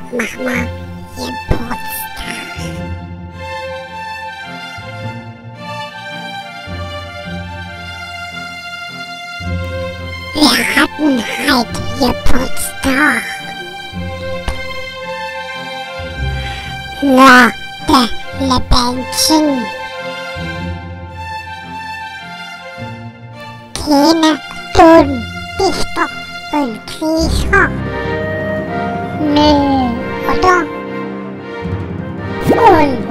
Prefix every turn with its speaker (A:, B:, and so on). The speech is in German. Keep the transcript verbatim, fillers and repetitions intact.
A: mach mal Geburtstag. Wir hatten heute Geburtstag. Na, der Lebendchen. Keine tun dich doch ein Kriecher. Nö, oder? Und